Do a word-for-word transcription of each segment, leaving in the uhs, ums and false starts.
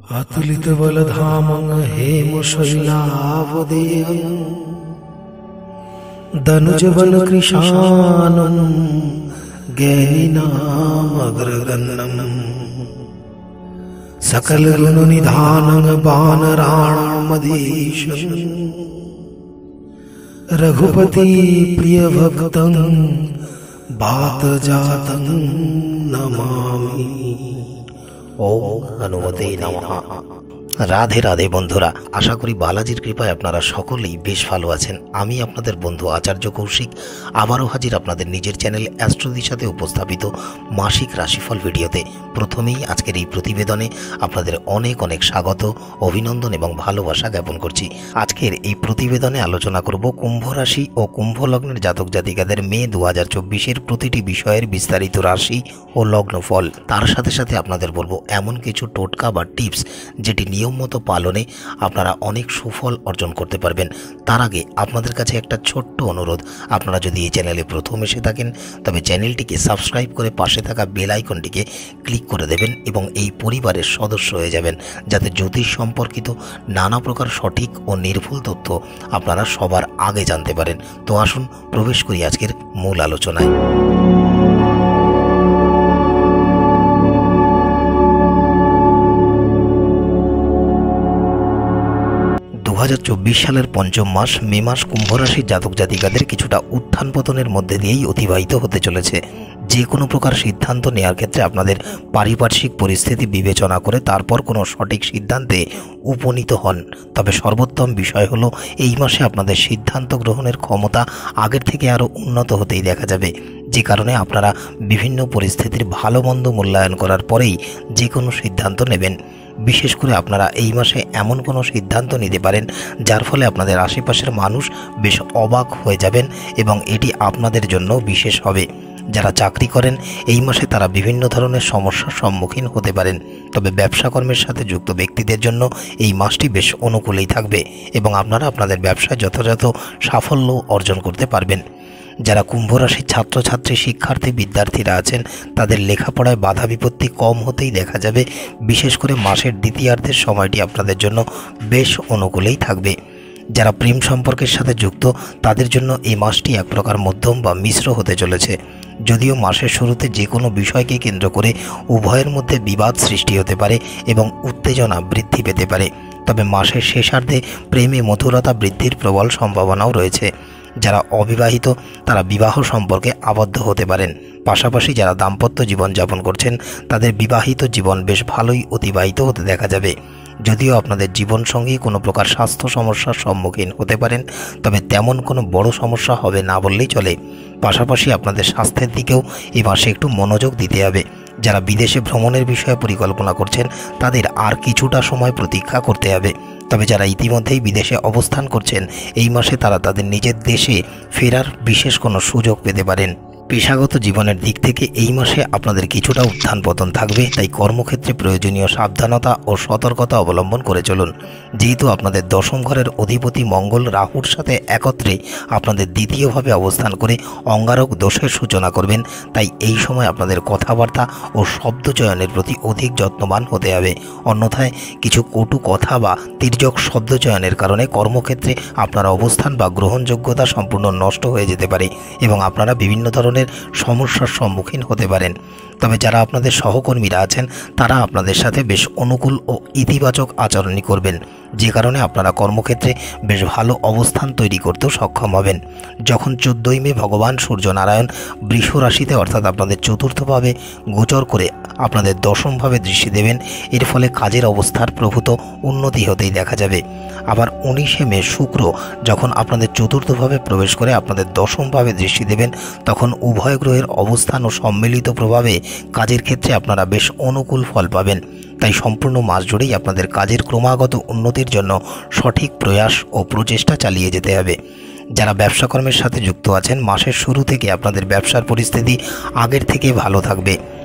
अतुलित बलधामं हेमशैलावदेयं दनुजवनकृशानं ज्ञानिनामग्रगण्यं सकलगुणनिधानं वानराणामधीशं रघुपति प्रियभक्तं वातजातं नमामि। ओम हनुमते नमः। राधे राधे बंधुरा, आशा करी बालाजिर कृपाय आपनारा सकलेई बेश भालो आछेन। आमी आपनादेर बंधु आचार्य कौशिक आबारो हाजिर आपनादेर निजेर चैनल অ্যাস্ট্রোদির साथे उपस्थापित मासिक राशिफल भिडियोते। प्रथमेई आजकेर এই प्रतिवेदने आपनादेर अनेक अनेक स्वागत, अभिनंदन एवं भालोबासा ज्ञापन करछि। आजकेर এই प्रतिवेदने आलोचना करब कुम्भ राशि और कुम्भ लग्नेर जातक जातिकादेर मे दो हज़ार चौबीस एर प्रतिटी विषयेर विस्तारित राशि और लग्नफल। तार साथे साथे आपनादेर बोलबो एमन किछु टोटका बा टिप्स जेटी नियम मतो पालने आपनारा अनेक सुफल अर्जन करते पारबेन। तार आगे आपनादेर काछे एकटा छोट्ट अनुरोध, आपनारा यदि এই চ্যানেলে प्रथम एसे থাকেন তবে চ্যানেলটিকে সাবস্ক্রাইব করে পাশে থাকা বেল আইকনটিকে ক্লিক করে দেবেন এবং এই পরিবারের সদস্য হয়ে যাবেন, যাতে জ্যোতিষ সম্পর্কিত নানা প্রকার সঠিক ও নির্ভুল তথ্য আপনারা সবার আগে জানতে পারেন। তো আসুন প্রবেশ করি আজকের মূল আলোচনায়। दो हज़ार चौबीस सालेर पंचम मास मे मास कुम्भ राशिर जातक जातिकादेर किछुटा उत्थान पतनेर मध्य दिएई अतिबाहित होते चलेছে। যে কোনো প্রকার সিদ্ধান্ত নেওয়ার ক্ষেত্রে আপনাদের পারিপার্শ্বিক পরিস্থিতি বিবেচনা করে তারপর কোনো সঠিক সিদ্ধান্তে উপনীত হন। তবে সর্বোত্তম বিষয় হলো এই মাসে আপনাদের সিদ্ধান্ত গ্রহণের ক্ষমতা আগের থেকে আরও উন্নত হতেই দেখা যাবে, যে কারণে আপনারা বিভিন্ন পরিস্থিতির ভালো মন্দ মূল্যায়ন করার পরেই যে কোনো সিদ্ধান্ত নেবেন। বিশেষ করে আপনারা এই মাসে এমন কোনো সিদ্ধান্ত নিতে পারেন যার ফলে আপনাদের আশেপাশের মানুষ বেশ অবাক হয়ে যাবেন এবং এটি আপনাদের জন্য বিশেষ হবে। যারা চাকরি করেন এই মাসে তারা বিভিন্ন ধরনের সমস্যার সম্মুখীন হতে পারেন, তবে ব্যবসা কর্মের সাথে যুক্ত ব্যক্তিদের জন্য এই মাসটি বেশ অনুকূলেই থাকবে এবং আপনারা আপনাদের ব্যবসায় যথাযথ সাফল্য অর্জন করতে পারবেন। যারা কুম্ভ রাশির ছাত্রছাত্রী, শিক্ষার্থী, বিদ্যার্থীরা আছেন তাদের লেখাপড়ায় বাধা বিপত্তি কম হতেই দেখা যাবে। বিশেষ করে মাসের দ্বিতীয়ার্ধের সময়টি আপনাদের জন্য বেশ অনুকূলেই থাকবে। যারা প্রেম সম্পর্কের সাথে যুক্ত তাদের জন্য এই মাসটি এক প্রকার মধ্যম বা মিশ্র হতে চলেছে। যদিও মাসের শুরুতে যে কোনো বিষয়কে কেন্দ্র করে উভয়ের মধ্যে বিবাদ সৃষ্টি হতে পারে এবং উত্তেজনা বৃদ্ধি পেতে পারে, তবে মাসের শেষার্ধে প্রেমে মধুরতা বৃদ্ধির প্রবল সম্ভাবনাও রয়েছে। যারা অবিবাহিত তারা বিবাহ সম্পর্কে আবদ্ধ হতে পারেন। পাশাপাশি যারা দাম্পত্য জীবন যাপন করছেন তাদের বিবাহিত জীবন বেশ ভালোই অতিবাহিত হতে দেখা যাবে। যদিও আপনাদের জীবনসঙ্গী কোনো প্রকার স্বাস্থ্য সমস্যার সম্মুখীন হতে পারেন, তবে তেমন কোনো বড় সমস্যা হবে না বললেই চলে। পাশাপাশি আপনাদের স্বাস্থ্যের দিকেও এই মাসে একটু মনোযোগ দিতে হবে। যারা বিদেশে ভ্রমণের বিষয়ে পরিকল্পনা করছেন তাদের আর কিছুটা সময় প্রতীক্ষা করতে হবে। তবে যারা ইতিমধ্যেই বিদেশে অবস্থান করছেন এই মাসে তারা তাদের নিজের দেশে ফেরার বিশেষ কোনো সুযোগ পেতে পারেন। পেশাগত জীবনের দিক থেকে এই মাসে আপনাদের কিছুটা উত্থান পতন থাকবে, তাই কর্মক্ষেত্রে প্রয়োজনীয় সাবধানতা ও সতর্কতা অবলম্বন করে চলুন। যেহেতু আপনাদের দশম ঘরের অধিপতি মঙ্গল রাহুর সাথে একত্রে আপনাদের দ্বিতীয়ভাবে অবস্থান করে অঙ্গারক দোষের সূচনা করবেন, তাই এই সময় আপনাদের কথাবার্তা ও শব্দচয়নের প্রতি অধিক যত্নবান হতে হবে। অন্যথায় কিছু কটু কথা বা তির্যক শব্দচয়নের কারণে কর্মক্ষেত্রে আপনার অবস্থান বা গ্রহণযোগ্যতা সম্পূর্ণ নষ্ট হয়ে যেতে পারে এবং আপনারা বিভিন্ন ধরনের সমস্যার সম্মুখীন হতে পারেন। তবে যারা আপনাদের সহকর্মীরা আছেন তারা আপনাদের সাথে বেশ অনুকূল ও ইতিবাচক আচরণই করবেন, যে কারণে আপনারা কর্মক্ষেত্রে বেশ ভালো অবস্থান তৈরি করতেও সক্ষম হবেন। যখন চোদ্দোই মে ভগবান সূর্যনারায়ণ বৃষ রাশিতে অর্থাৎ আপনাদের চতুর্থভাবে গোচর করে আপনাদের দশমভাবে দৃষ্টি দেবেন, এর ফলে কাজের অবস্থার প্রভূত উন্নতি হতেই দেখা যাবে। আবার উনিশে মে শুক্র যখন আপনাদের চতুর্থভাবে প্রবেশ করে আপনাদের দশমভাবে দৃষ্টি দেবেন, তখন উভয় গ্রহের অবস্থান ও সম্মিলিত প্রভাবে কাজের ক্ষেত্রে আপনারা বেশ অনুকূল ফল পাবেন। তাই সম্পূর্ণ মাস জুড়েই আপনাদের কাজের ক্রমাগত উন্নতির জন্য সঠিক প্রয়াস ও প্রচেষ্টা চালিয়ে যেতে হবে। যারা ব্যবসা কর্মের সাথে যুক্ত আছেন মাসের শুরু থেকে আপনাদের ব্যবসার পরিস্থিতি আগের থেকে ভালো থাকবে।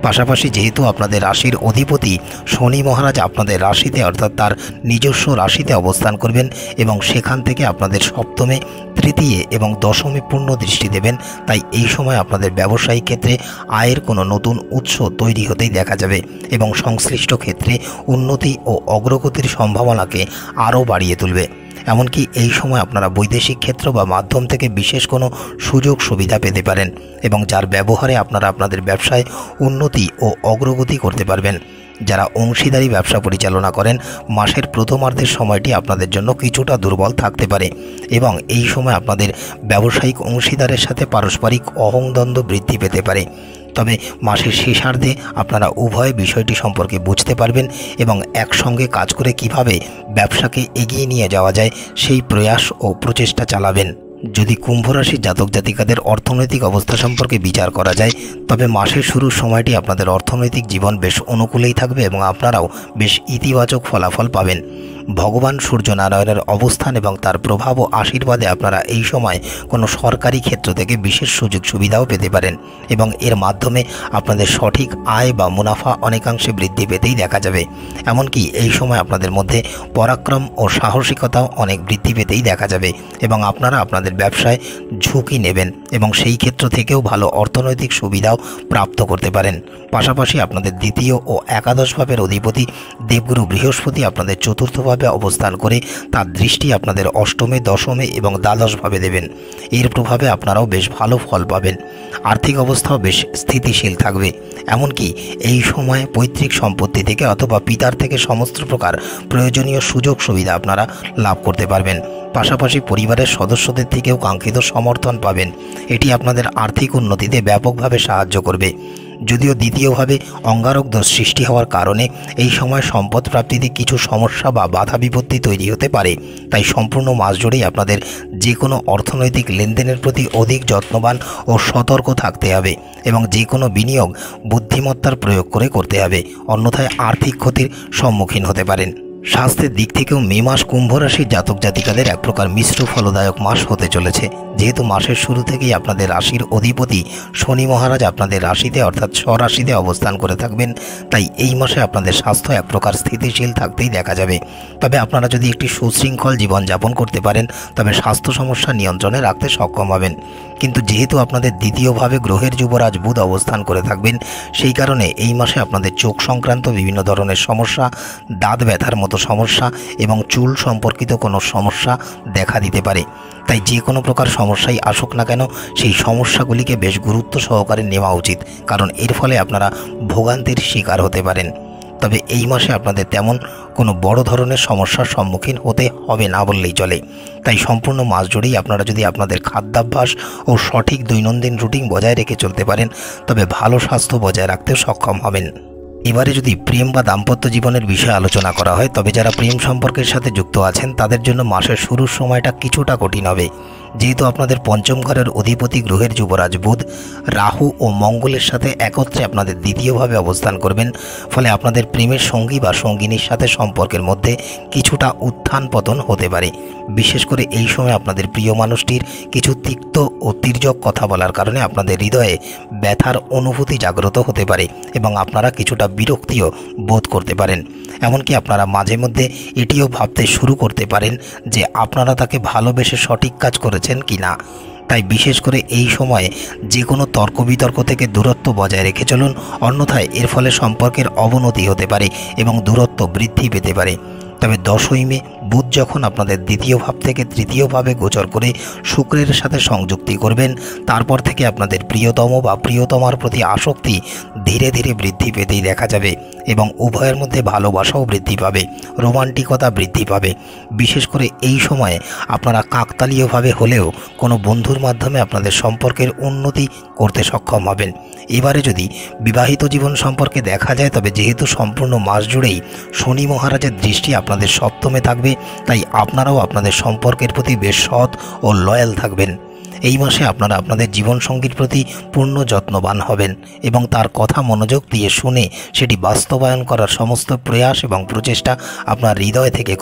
পাশাপাশি যেহেতু আপনাদের রাশির অধিপতি শনি মহারাজ আপনাদের রাশিতে অর্থাৎ তার নিজস্ব রাশিতে অবস্থান করবেন এবং সেখান থেকে আপনাদের সপ্তমে, তৃতীয় এবং দশমে পূর্ণ দৃষ্টি দেবেন, তাই এই সময় আপনাদের ব্যবসায়িক ক্ষেত্রে আয়ের কোনো নতুন উৎস তৈরি হতেই দেখা যাবে এবং সংশ্লিষ্ট ক্ষেত্রে উন্নতি ও অগ্রগতির সম্ভাবনাকে আরও বাড়িয়ে তুলবে। এমনকি এই সময় আপনারা বৈদেশিক ক্ষেত্র বা মাধ্যম থেকে বিশেষ কোনো সুযোগ সুবিধা পেতে পারেন এবং যার ব্যবহারে আপনারা আপনাদের ব্যবসায় উন্নতি ও অগ্রগতি করতে পারবেন। যারা অংশীদারি ব্যবসা পরিচালনা করেন, মাসের প্রথমার্ধের সময়টি আপনাদের জন্য কিছুটা দুর্বল থাকতে পারে এবং এই সময় আপনাদের ব্যবসায়িক অংশীদারের সাথে পারস্পরিক অহংদ্বন্দ্ব বৃদ্ধি পেতে পারে। তবে মাসের শেষার্ধে আপনারা উভয় বিষয়টি সম্পর্কে বুঝতে পারবেন এবং একসঙ্গে কাজ করে কিভাবে ব্যবসাকে এগিয়ে নিয়ে যাওয়া যায় সেই প্রয়াস ও প্রচেষ্টা চালাবেন। যদি কুম্ভ রাশির জাতক জাতিকাদের অর্থনৈতিক অবস্থা সম্পর্কে বিচার করা যায়, তবে মাসের শুরুর সময়টি আপনাদের অর্থনৈতিক জীবন বেশ অনুকূলেই থাকবে এবং আপনারাও বেশ ইতিবাচক ফলাফল পাবেন। ভগবান সূর্যনারায়ণের অবস্থান এবং তার প্রভাব ও আশীর্বাদে আপনারা এই সময় কোনো সরকারি ক্ষেত্র থেকে বিশেষ সুযোগ সুবিধাও পেতে পারেন এবং এর মাধ্যমে আপনাদের সঠিক আয় বা মুনাফা অনেকাংশে বৃদ্ধি পেতেই দেখা যাবে। এমনকি এই সময় আপনাদের মধ্যে পরাক্রম ও সাহসিকতাও অনেক বৃদ্ধি পেতেই দেখা যাবে এবং আপনারা আপনাদের ব্যবসায় ঝুঁকি নেবেন এবং সেই ক্ষেত্র থেকেও ভালো অর্থনৈতিক সুবিধাও প্রাপ্ত করতে পারেন। পাশাপাশি আপনাদের দ্বিতীয় ও একাদশ ভাবের অধিপতি দেবগুরু বৃহস্পতি আপনাদের চতুর্থ ভাবে অবস্থান করে তার দৃষ্টি আপনাদের অষ্টমে, দশমে এবং দ্বাদশ ভাবে দেবেন। এর প্রভাবে আপনারাও বেশ ভালো ফল পাবেন। আর্থিক অবস্থাও বেশ স্থিতিশীল থাকবে। এমনকি এই সময় পৈতৃক সম্পত্তি থেকে অথবা পিতার থেকে সমস্ত প্রকার প্রয়োজনীয় সুযোগ সুবিধা আপনারা লাভ করতে পারবেন। পাশাপাশি পরিবারের সদস্যদের থেকেও কাঙ্ক্ষিত সমর্থন পাবেন। এটি আপনাদের আর্থিক উন্নতিতে ব্যাপকভাবে সাহায্য করবে। যদিও দ্বিতীয়ভাবে অঙ্গারক দোষ সৃষ্টি হওয়ার কারণে এই সময় সম্পদ প্রাপ্তিতে কিছু সমস্যা বা বাধা বিপত্তি তৈরি হতে পারে, তাই সম্পূর্ণ মাস জুড়েই আপনাদের যে কোনো অর্থনৈতিক লেনদেনের প্রতি অধিক যত্নবান ও সতর্ক থাকতে হবে এবং যে কোনো বিনিয়োগ বুদ্ধিমত্তার প্রয়োগ করে করতে হবে, অন্যথায় আর্থিক ক্ষতির সম্মুখীন হতে পারেন। স্বাস্থ্যের দিক থেকেও মে মাস কুম্ভ রাশির জাতক জাতিকাদের এক প্রকার মিশ্র ফলদায়ক মাস হতে চলেছে। যেহেতু মাসের শুরু থেকেই আপনাদের রাশির অধিপতি শনি মহারাজ আপনাদের রাশিতে অর্থাৎ স্বরাশিতে অবস্থান করে থাকবেন, তাই এই মাসে আপনাদের স্বাস্থ্য এক প্রকার স্থিতিশীল থাকতেই দেখা যাবে। তবে আপনারা যদি একটি সুশৃঙ্খল জীবনযাপন করতে পারেন তবে স্বাস্থ্য সমস্যা নিয়ন্ত্রণে রাখতে সক্ষম হবেন। কিন্তু যেহেতু আপনাদের দ্বিতীয়ভাবে গ্রহের যুবরাজ বুধ অবস্থান করে থাকবেন, সেই কারণে এই মাসে আপনাদের চোখ সংক্রান্ত বিভিন্ন ধরনের সমস্যা, দাঁত ব্যথার মতো সমস্যা এবং চুল সম্পর্কিত কোনো সমস্যা দেখা দিতে পারে। তাই যে কোনো প্রকার সমস্যাই আসুক না কেন সেই সমস্যাগুলিকে বেশ গুরুত্ব সহকারে নেওয়া উচিত, কারণ এর ফলে আপনারা ভোগান্তির শিকার হতে পারেন। তবে এই মাসে আপনাদের তেমন কোনো বড় ধরনের সমস্যার সম্মুখীন হতে হবে না বললেই চলে। তাই সম্পূর্ণ মাস জুড়েই আপনারা যদি আপনাদের খাদ্যাভ্যাস ও সঠিক দৈনন্দিন রুটিন বজায় রেখে চলতে পারেন তবে ভালো স্বাস্থ্য বজায় রাখতে সক্ষম হবেন। এবারে যদি প্রেম বা দাম্পত্য জীবনের বিষয়ে আলোচনা করা হয়, তবে যারা প্রেম সম্পর্কের সাথে যুক্ত আছেন তাদের জন্য মাসের শুরুর সময়টা কিছুটা কঠিন হবে। যেহেতু আপনাদের পঞ্চম ঘরের অধিপতি গ্রহের যুবরাজ বুধ রাহু ও মঙ্গলের সাথে একত্রে আপনাদের দ্বিতীয়ভাবে অবস্থান করবেন, ফলে আপনাদের প্রেমের সঙ্গী বা সঙ্গিনীর সাথে সম্পর্কের মধ্যে কিছুটা উত্থান পতন হতে পারে। বিশেষ করে এই সময় আপনাদের প্রিয় মানুষটির কিছু তিক্ত ও তির্যক কথা বলার কারণে আপনাদের হৃদয়ে ব্যথার অনুভূতি জাগ্রত হতে পারে এবং আপনারা কিছুটা বিরক্তিও বোধ করতে পারেন। এমনকি আপনারা মাঝে মধ্যে এটিও ভাবতে শুরু করতে পারেন যে আপনারা তাকে ভালোবেসে সঠিক কাজ করেছেন কিনা। তাই বিশেষ করে এই সময়ে যে কোনো তর্ক বিতর্ক থেকে দূরত্ব বজায় রেখে চলুন, অন্যথায় এর ফলে সম্পর্কের অবনতি হতে পারে এবং দূরত্ব বৃদ্ধি পেতে পারে। তবে দশই মে বুধ যখন আপনাদের দ্বিতীয় ভাব থেকে তৃতীয় ভাবে গোচর করে শুক্রের সাথে সংযুক্তি করবেন, তারপর থেকে আপনাদের প্রিয়তম বা প্রিয়তমার প্রতি আসক্তি ধীরে ধীরে বৃদ্ধি পেতেই দেখা যাবে এবং উভয়ের মধ্যে ভালোবাসাও বৃদ্ধি পাবে, রোমান্টিকতা বৃদ্ধি পাবে। বিশেষ করে এই সময়ে আপনারা কাকতালীয়ভাবে হলেও কোনো বন্ধুর মাধ্যমে আপনাদের সম্পর্কের উন্নতি করতে সক্ষম হবেন। এবারে যদি বিবাহিত জীবন সম্পর্কে দেখা যায়, তবে যেহেতু সম্পূর্ণ মাস জুড়েই শনি মহারাজের দৃষ্টি আপনাদের সপ্তমে থাকবে, তাই আপনারাও আপনাদের সম্পর্কের প্রতি বেশ সৎ ও লয়াল থাকবেন। এই মাসে আপনারা আপনাদের জীবনসঙ্গীর প্রতি পূর্ণ যত্নবান হবেন এবং তার কথা মনোযোগ দিয়ে শুনে সেটি বাস্তবায়ন করার সমস্ত প্রয়াস এবং প্রচেষ্টা আপনার হৃদয় থেকে করবেন।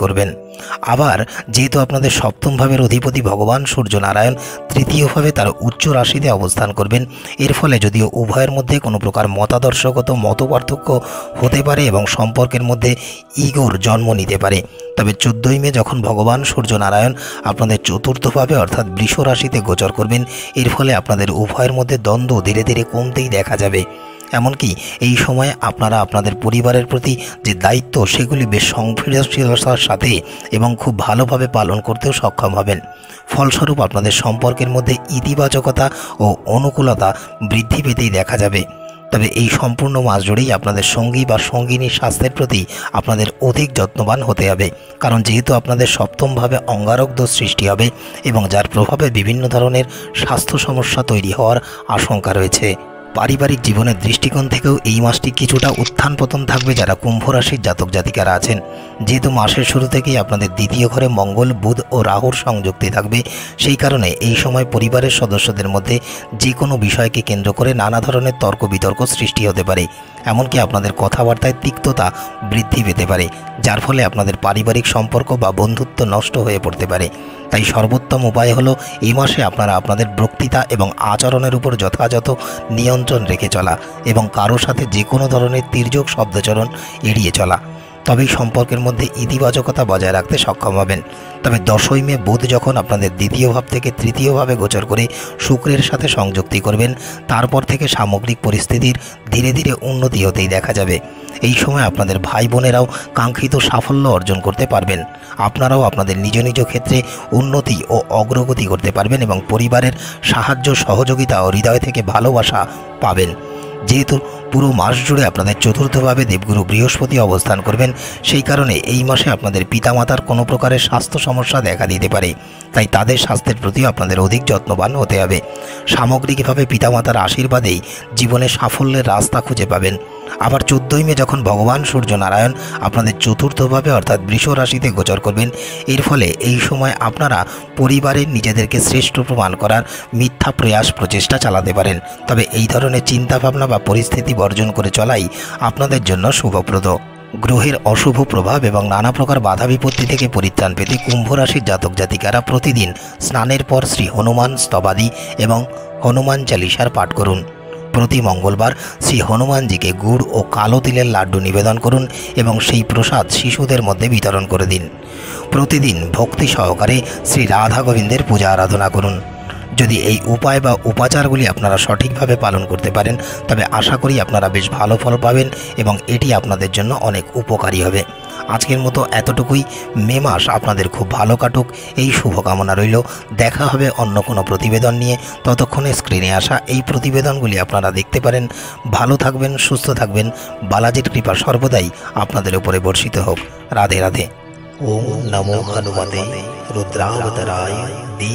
আবার যেহেতু আপনাদের সপ্তম ভাবের অধিপতি ভগবান সূর্যনারায়ণ তৃতীয়ভাবে তার উচ্চ রাশিতে অবস্থান করবেন, এর ফলে যদিও উভয়ের মধ্যে কোনো প্রকার মতাদর্শগত মতপার্থক্য হতে পারে এবং সম্পর্কের মধ্যে ইগোর জন্ম নিতে পারে, তবে চোদ্দোই মে যখন ভগবান সূর্যনারায়ণ আপনাদের চতুর্থভাবে অর্থাৎ বৃষ রাশিতে গোচর করবেন, এর ফলে আপনাদের উভয়ের মধ্যে দ্বন্দ্ব ধীরে ধীরে কমতেই দেখা যাবে। এমনকি এই সময়ে আপনারা আপনাদের পরিবারের প্রতি যে দায়িত্ব সেগুলি বেশ সংবেদনশীলতার সাথে এবং খুব ভালোভাবে পালন করতেও সক্ষম হবেন। ফলস্বরূপ আপনাদের সম্পর্কের মধ্যে ইতিবাচকতা ও অনুকূলতা বৃদ্ধি পেতেই দেখা যাবে। তবে এই সম্পূর্ণ মাস জুড়েই আপনাদের সঙ্গী বা সঙ্গিনীর স্বাস্থ্যের প্রতি আপনাদের অধিক যত্নবান হতে হবে, কারণ যেহেতু আপনাদের সপ্তমভাবে অঙ্গারক দোষ সৃষ্টি হবে এবং যার প্রভাবে বিভিন্ন ধরনের স্বাস্থ্য সমস্যা তৈরি হওয়ার আশঙ্কা রয়েছে। পারিবারিক জীবনের দৃষ্টিকোণ থেকেও এই মাসটি কিছুটা উত্থান পতন থাকবে যারা কুম্ভ রাশির জাতক জাতিকারা আছেন। যেহেতু মাসের শুরু থেকেই আপনাদের দ্বিতীয় ঘরে মঙ্গল, বুধ ও রাহুর সংযুক্তি থাকবে, সেই কারণে এই সময় পরিবারের সদস্যদের মধ্যে যে কোনো বিষয়কে কেন্দ্র করে নানা ধরনের তর্ক বিতর্ক সৃষ্টি হতে পারে। এমনকি আপনাদের কথাবার্তায় তিক্ততা বৃদ্ধি পেতে পারে, যার ফলে আপনাদের পারিবারিক সম্পর্ক বা বন্ধুত্ব নষ্ট হয়ে পড়তে পারে। তাই সর্বোত্তম উপায় হলো এই মাসে আপনারা আপনাদের বক্তৃতা এবং আচরণের উপর যথাযথ নিয়ন্ত্রণ রেখে চলা এবং কারো সাথে যে কোনো ধরনের তির্যক শব্দচরণ এড়িয়ে চলা, তবেই সম্পর্কের মধ্যে ইতিবাচকতা বজায় রাখতে সক্ষম হবেন। তবে দশই মে বুধ যখন আপনাদের দ্বিতীয় ভাব থেকে তৃতীয় ভাবে গোচর করে শুক্রের সাথে সংযুক্তি করবেন, তারপর থেকে সামগ্রিক পরিস্থিতির ধীরে ধীরে উন্নতি হতেই দেখা যাবে। এই সময় আপনাদের ভাই বোনেরাও কাঙ্ক্ষিত সাফল্য অর্জন করতে পারবেন। আপনারাও আপনাদের নিজ নিজ ক্ষেত্রে উন্নতি ও অগ্রগতি করতে পারবেন এবং পরিবারের সাহায্য, সহযোগিতা ও হৃদয় থেকে ভালোবাসা পাবেন। যেহেতু পুরো মাস জুড়ে আপনাদের চতুর্থভাবে দেবগুরু বৃহস্পতি অবস্থান করবেন, সেই কারণে এই মাসে আপনাদের পিতামাতার কোনো প্রকারের স্বাস্থ্য সমস্যা দেখা দিতে পারে, তাই তাদের স্বাস্থ্যের প্রতিও আপনাদের অধিক যত্নবান হতে হবে। সামগ্রিকভাবে পিতামাতার আশীর্বাদেই জীবনে সাফল্যের রাস্তা খুঁজে পাবেন। আবার চোদ্দোই মে যখন ভগবান সূর্যনারায়ণ আপনাদের চতুর্থভাবে অর্থাৎ বৃষ রাশিতে গোচর করবেন, এর ফলে এই সময় আপনারা পরিবারের নিজেদেরকে শ্রেষ্ঠ প্রমাণ করার মিথ্যা প্রয়াস প্রচেষ্টা চালাতে পারেন। তবে এই ধরনের চিন্তাভাবনা বা পরিস্থিতি বর্জন করে চলাই আপনাদের জন্য শুভপ্রদ। গ্রহের অশুভ প্রভাব এবং নানা প্রকার বাধা বিপত্তি থেকে পরিত্রাণ পেতে কুম্ভ রাশির জাতক জাতিকারা প্রতিদিন স্নানের পর শ্রী হনুমান স্তবাদি এবং হনুমান চালিসার পাঠ করুন। প্রতি মঙ্গলবার শ্রী হনুমানজিকে গুড় ও কালো তিলের লাড্ডু নিবেদন করুন এবং সেই প্রসাদ শিশুদের মধ্যে বিতরণ করে দিন। প্রতিদিন ভক্তি সহকারে শ্রী রাধা গোবিন্দের পূজা আরাধনা করুন। যদি এই উপায় বা উপাচারগুলি আপনারা সঠিকভাবে পালন করতে পারেন, তবে আশা করি আপনারা বেশ ভালো ফল পাবেন এবং এটি আপনাদের জন্য অনেক উপকারী হবে। আজকের মতো এতটুকুই। মে মাস আপনাদের খুব ভালো কাটুক, এই শুভকামনা রইল। দেখা হবে অন্য কোনো প্রতিবেদন নিয়ে। ততক্ষণে স্ক্রিনে আসা এই প্রতিবেদনগুলি আপনারা দেখতে পারেন। ভালো থাকবেন, সুস্থ থাকবেন। বালাজির কৃপা সর্বদাই আপনাদের উপরে বর্ষিত হোক। রাধে রাধে। ওম নমো হনুমতে রুদ্রাবতারায়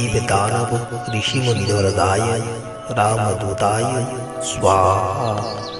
দীবদানব ঋষিমুনিধরদায় রামদূতায় স্বাহা।